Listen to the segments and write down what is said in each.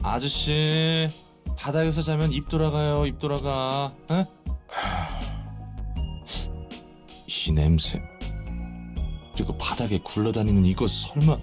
아저씨, 바닥에서 자면 입 돌아가요, 입 돌아가. 에? 이 냄새. 그리고 바닥에 굴러다니는 이거 설마.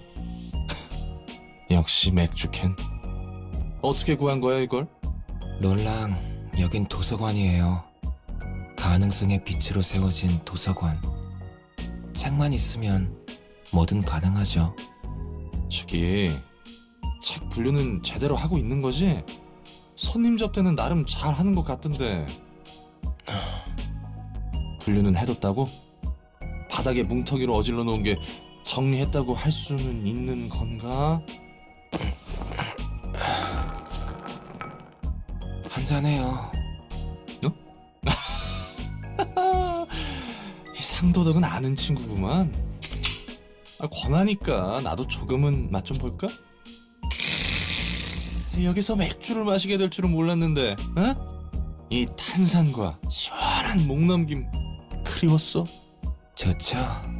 역시 맥주캔. 어떻게 구한 거야, 이걸? 롤랑, 여긴 도서관이에요. 가능성의 빛으로 세워진 도서관. 책만 있으면 뭐든 가능하죠. 저기, 책 분류는 제대로 하고 있는 거지? 손님 접대는 나름 잘 하는 것 같던데. 분류는 해뒀다고? 바닥에 뭉텅이로 어질러 놓은 게 정리했다고 할 수는 있는 건가? 한잔해요. 이 상도덕은 아는 친구구만. 권하니까 나도 조금은 맛 좀 볼까? 여기서 맥주를 마시게 될 줄은 몰랐는데, 어? 이 탄산과 시원한 목넘김 그리웠어? 좋죠?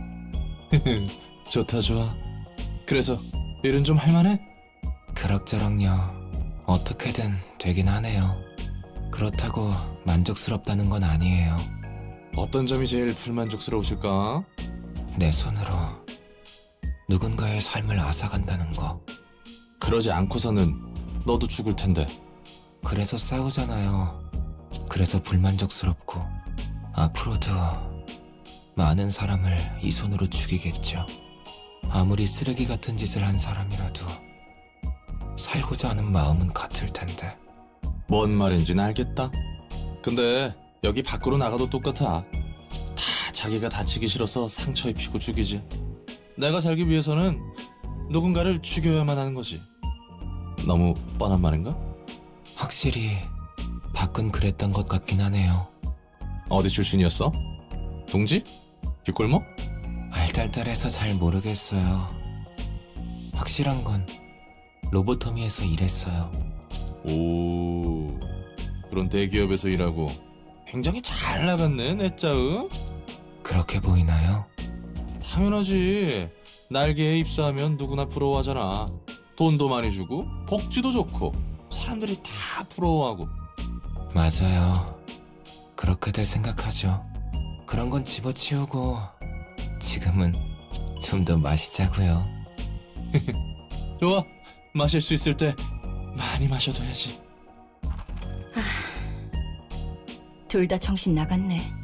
좋다 좋아. 그래서 일은 좀 할만해? 그럭저럭요. 어떻게든 되긴 하네요. 그렇다고 만족스럽다는 건 아니에요. 어떤 점이 제일 불만족스러우실까? 내 손으로 누군가의 삶을 앗아간다는 거. 그러지 않고서는 너도 죽을 텐데. 그래서 싸우잖아요. 그래서 불만족스럽고 앞으로도 많은 사람을 이 손으로 죽이겠죠. 아무리 쓰레기 같은 짓을 한 사람이라도 살고자 하는 마음은 같을 텐데. 뭔 말인지는 알겠다. 근데 여기 밖으로 나가도 똑같아. 다 자기가 다치기 싫어서 상처 입히고 죽이지. 내가 살기 위해서는 누군가를 죽여야만 하는 거지. 너무 뻔한 말인가? 확실히 밖은 그랬던 것 같긴 하네요. 어디 출신이었어? 둥지? 뒷골목? 알딸딸해서 잘 모르겠어요. 확실한 건 로보토미에서 일했어요. 오, 그런 대기업에서 일하고 굉장히 잘 나갔네, 내 짜응? 그렇게 보이나요? 당연하지. 날개에 입사하면 누구나 부러워하잖아. 돈도 많이 주고 복지도 좋고 사람들이 다 부러워하고. 맞아요. 그렇게들 생각하죠. 그런 건 집어치우고 지금은 좀 더 마시자고요. 좋아, 마실 수 있을 때 많이 마셔둬야지. 둘 다 정신 나갔네.